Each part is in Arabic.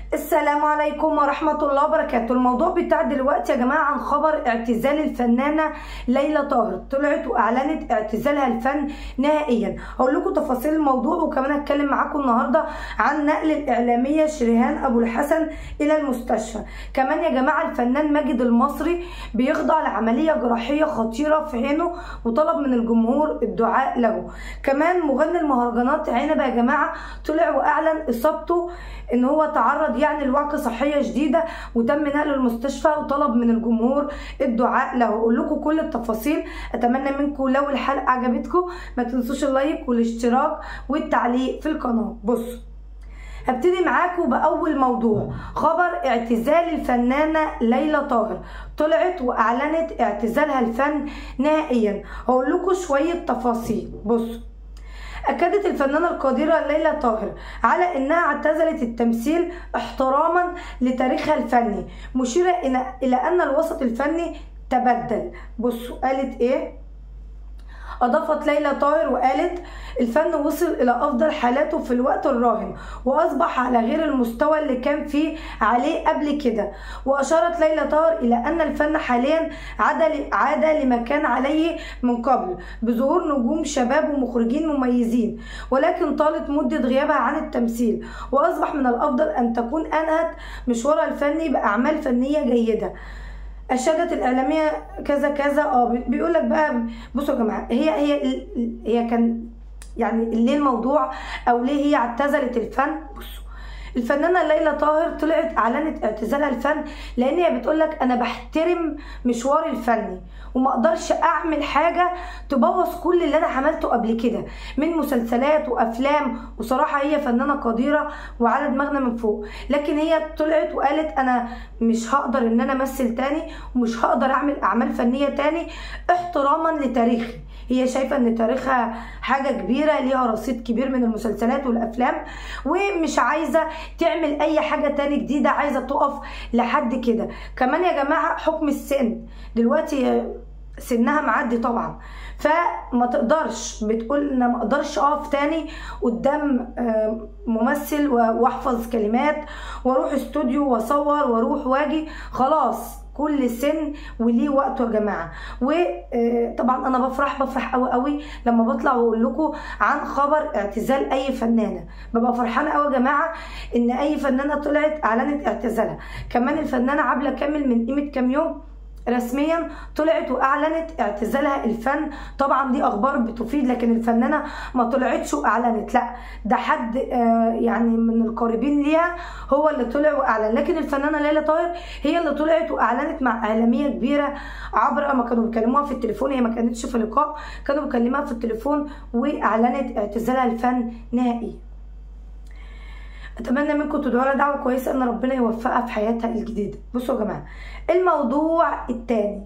السلام عليكم ورحمة الله وبركاته. الموضوع بتاع دلوقتي يا جماعة عن خبر اعتزال الفنانة ليلى طاهر. طلعت واعلنت اعتزالها الفن نهائيا. هقول لكم تفاصيل الموضوع، وكمان هتكلم معاكم النهارده عن نقل الاعلامية شريهان ابو الحسن الى المستشفى. كمان يا جماعة الفنان ماجد المصري بيخضع لعملية جراحية خطيرة في عينه، وطلب من الجمهور الدعاء له. كمان مغني المهرجانات عنبة يا جماعة طلع واعلن اصابته، ان هو تعرض لوعكة صحية شديدة وتم نقله المستشفى، وطلب من الجمهور الدعاء له. اقول لكم كل التفاصيل. اتمنى منكم لو الحلقة عجبتكم ما تنسوش اللايك والاشتراك والتعليق في القناة. بصوا، هبتدي معاكم باول موضوع، خبر اعتزال الفنانة ليلى طاهر. طلعت واعلنت اعتزالها الفن نهائيا. هقول لكم شوية تفاصيل. بصوا، أكدت الفنانة القديرة ليلى طاهر على أنها اعتزلت التمثيل احتراما لتاريخها الفني، مشيرة إلى أن الوسط الفني تبدل. بصوا قالت إيه؟ أضافت ليلى طاهر وقالت: الفن وصل إلى أفضل حالاته في الوقت الراهن، وأصبح على غير المستوى اللي كان فيه عليه قبل كده. وأشارت ليلى طاهر إلى أن الفن حاليا عاد لما كان عليه من قبل، بظهور نجوم شباب ومخرجين مميزين، ولكن طالت مدة غيابها عن التمثيل، وأصبح من الأفضل أن تكون أنهت مشوارها الفني بأعمال فنية جيدة. أشادت الإعلامية كذا كذا. بيقول لك بقى، بصوا يا جماعة، هي كان ليه الموضوع او ليه هي اعتزلت الفن. بصوا، الفنانة ليلى طاهر طلعت اعلنت اعتزالها الفن لان هي بتقول لك: انا بحترم مشواري الفني وما اقدرش اعمل حاجه تبوظ كل اللي انا عملته قبل كده من مسلسلات وافلام. وصراحه هي فنانه قديره وعلى دماغنا من فوق، لكن هي طلعت وقالت: انا مش هقدر ان انا امثل تاني، ومش هقدر اعمل اعمال فنيه تاني احتراما لتاريخي. هي شايفه ان تاريخها حاجه كبيره، ليها رصيد كبير من المسلسلات والافلام، ومش عايزه تعمل اي حاجه تاني جديده، عايزه تقف لحد كده. كمان يا جماعه حكم السن دلوقتي سنها معدي طبعا، فما تقدرش، بتقول انا ما اقدرش اقف تاني قدام ممثل واحفظ كلمات واروح استوديو واصور واروح واجي. خلاص، كل سن وليه وقته يا جماعه. وطبعا انا بفرح قوي قوي لما بطلع واقول لكم عن خبر اعتزال اي فنانه. ببقى فرحانه قوي يا جماعه ان اي فنانه طلعت اعلنت اعتزالها. كمان الفنانه عبلة كامل من قيمه كام يوم رسميا طلعت واعلنت اعتزالها الفن. طبعا دي اخبار بتفيد، لكن الفنانه ما طلعتش واعلنت، لا ده حد من القريبين ليها هو اللي طلع واعلن. لكن الفنانه ليلى طاهر هي اللي طلعت واعلنت مع اعلاميه كبيره عبر ما كانوا بيكلموها في التليفون. هي ما كانتش في لقاء، كانوا بيكلموها في التليفون، واعلنت اعتزالها الفن نهائيا. اتمنى منكم تدعوا لها دعوه كويسه ان ربنا يوفقها في حياتها الجديده. بصوا يا جماعه، الموضوع الثاني،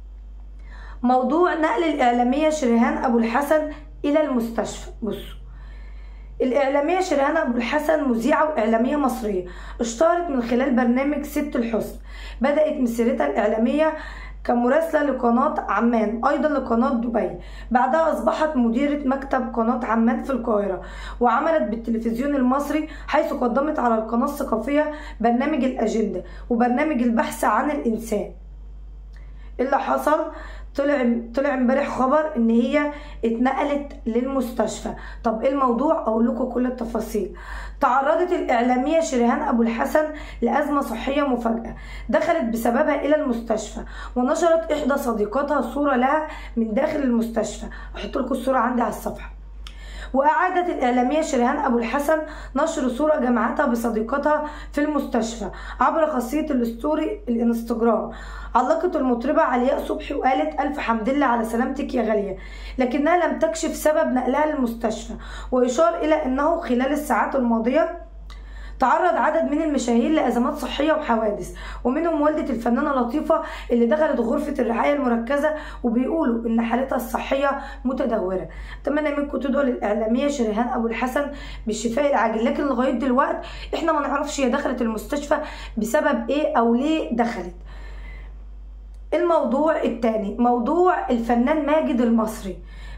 موضوع نقل الاعلاميه شريهان ابو الحسن الى المستشفى. بصوا، الاعلاميه شريهان ابو الحسن مذيعه واعلاميه مصريه، اشتهرت من خلال برنامج ست الحسن. بدات مسيرتها الاعلاميه كمراسلة لقناة عمان، أيضا لقناة دبي. بعدها أصبحت مديرة مكتب قناة عمان في القاهرة، وعملت بالتلفزيون المصري، حيث قدمت على القناة الثقافية برنامج الأجندة وبرنامج البحث عن الإنسان. اللي حصل، طلع امبارح خبر ان هي اتنقلت للمستشفى. طب ايه الموضوع؟ اقول لكم كل التفاصيل. تعرضت الاعلاميه شريهان ابو الحسن لازمه صحيه مفاجاه، دخلت بسببها الى المستشفى، ونشرت احدى صديقاتها صوره لها من داخل المستشفى. احط لكم الصوره عندي على الصفحه. وأعادت الإعلامية شريهان أبو الحسن نشر صورة جمعتها بصديقتها في المستشفى عبر خاصية الستوري الانستجرام. علقت المطربة علياء صبحي وقالت: ألف حمد لله على سلامتك يا غالية، لكنها لم تكشف سبب نقلها للمستشفى. ويشار إلى أنه خلال الساعات الماضية تعرض عدد من المشاهير لأزمات صحية وحوادث، ومنهم والدة الفنانة لطيفة اللي دخلت غرفة الرعاية المركزة، وبيقولوا إن حالتها الصحية متدهورة. أتمنى منكم تدعوا للإعلامية شريهان أبو الحسن بالشفاء العاجل، لكن لغاية دلوقتي إحنا ما نعرفش هي دخلت المستشفى بسبب إيه أو ليه دخلت. الموضوع الثاني، موضوع الفنان ماجد المصري.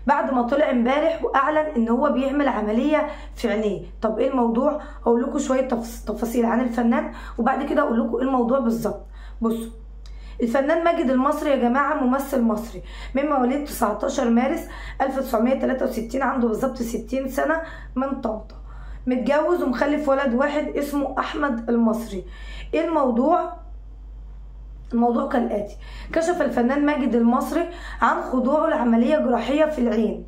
بعد ما طلع امبارح واعلن ان هو بيعمل عمليه في عينيه. طب ايه الموضوع؟ هقول لكم شويه تفاصيل عن الفنان وبعد كده اقول لكم ايه الموضوع بالظبط. بصوا، الفنان ماجد المصري يا جماعه ممثل مصري من مواليد 19 مارس 1963، عنده بالظبط 60 سنه، من طنطا، متجوز ومخلف ولد واحد اسمه احمد المصري. ايه الموضوع؟ الموضوع كالآتي: كشف الفنان ماجد المصري عن خضوعه لعملية جراحية في العين،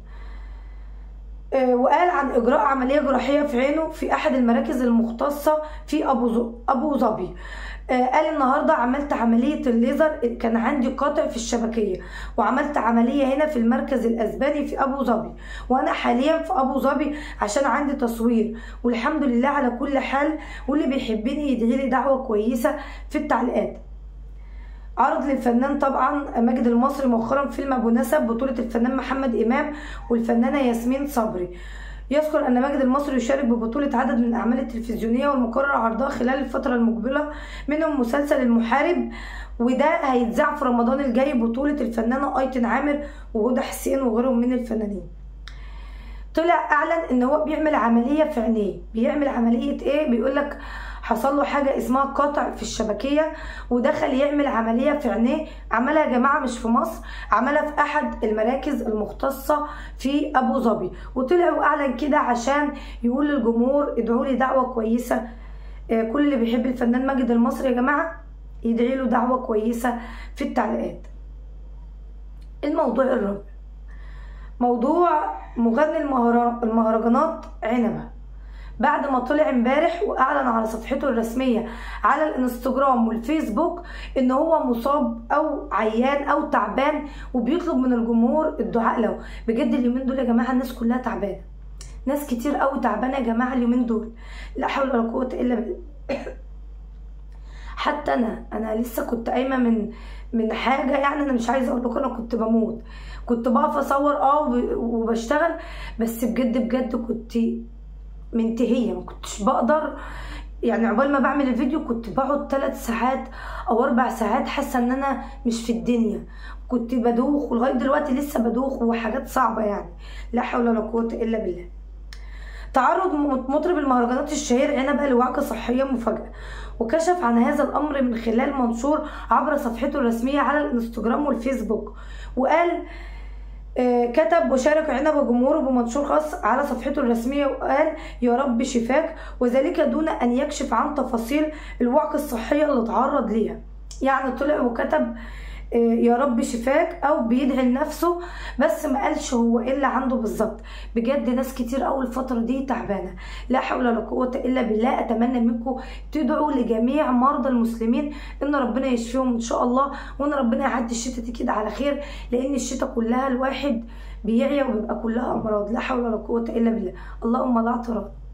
وقال عن إجراء عملية جراحية في عينه في أحد المراكز المختصة في أبو ظبي. قال النهاردة عملت عملية الليزر، كان عندي قاطع في الشبكية وعملت عملية هنا في المركز الأسباني في أبو ظبي، وأنا حاليا في أبو ظبي عشان عندي تصوير، والحمد لله على كل حال، واللي بيحبني يدعي لي دعوة كويسة في التعليقات. عرض للفنان طبعا ماجد المصري مؤخرا فيلم ابو نسب بطولة الفنان محمد امام والفنانة ياسمين صبري. يذكر ان ماجد المصري يشارك ببطولة عدد من الاعمال التلفزيونية والمقرر عرضها خلال الفترة المقبلة، منهم مسلسل المحارب، وده هيتذاع في رمضان الجاي، بطولة الفنانة ايتن عامر وهدى حسين وغيرهم من الفنانين. طلع اعلن ان هو بيعمل عملية في عينيه. بيعمل عملية ايه؟ بيقولك حصل له حاجه اسمها قطع في الشبكيه ودخل يعمل عمليه في عينيه. عملها يا جماعه مش في مصر، عملها في احد المراكز المختصه في ابو ظبي، وطلع واعلن كده عشان يقول للجمهور ادعوا لي دعوه كويسه. كل اللي بيحب الفنان ماجد المصري يا جماعه يدعي له دعوه كويسه في التعليقات. الموضوع الرابع، موضوع مغني المهرجانات عنبه. بعد ما طلع امبارح واعلن على صفحته الرسميه على الانستجرام والفيسبوك ان هو مصاب او عيان او تعبان، وبيطلب من الجمهور الدعاء له. بجد اليومين دول يا جماعه الناس كلها تعبانه، ناس كتير قوي تعبانه يا جماعه اليومين دول، لا حول ولا قوه الا بالله. حتى انا لسه كنت قايمه من حاجه، يعني انا مش عايزه اقول لكم انا كنت بموت، كنت بقف اصور وبشتغل، بس بجد كنت منتهيه، ما كنتش بقدر، يعني عقبال ما بعمل الفيديو كنت بقعد 3 ساعات او 4 ساعات حاسه ان انا مش في الدنيا، كنت بدوخ ولغايه دلوقتي لسه بدوخ وحاجات صعبه، يعني لا حول ولا قوه الا بالله. تعرض مطرب المهرجانات الشهير عنبه لوعكه صحيه مفاجاه، وكشف عن هذا الامر من خلال منشور عبر صفحته الرسميه على الانستجرام والفيسبوك، وقال كتب وشارك عنبه جمهوره بمنشور خاص على صفحته الرسميه، وقال يا رب شفاك، وذلك دون ان يكشف عن تفاصيل الوعكه الصحيه اللي تعرض ليها. يعني طلع وكتب يا رب شفاك او بيدعي لنفسه، بس ما قالش هو ايه اللي عنده بالظبط. بجد ناس كتير قوي الفتره دي تعبانه، لا حول ولا قوه الا بالله. اتمنى منكم تدعوا لجميع مرضى المسلمين ان ربنا يشفيهم ان شاء الله، وان ربنا يعدي الشتاء دي كده على خير، لان الشتاء كلها الواحد بيعيا وبيبقى كلها امراض، لا حول ولا قوه الا بالله. اللهم لا اعتراض.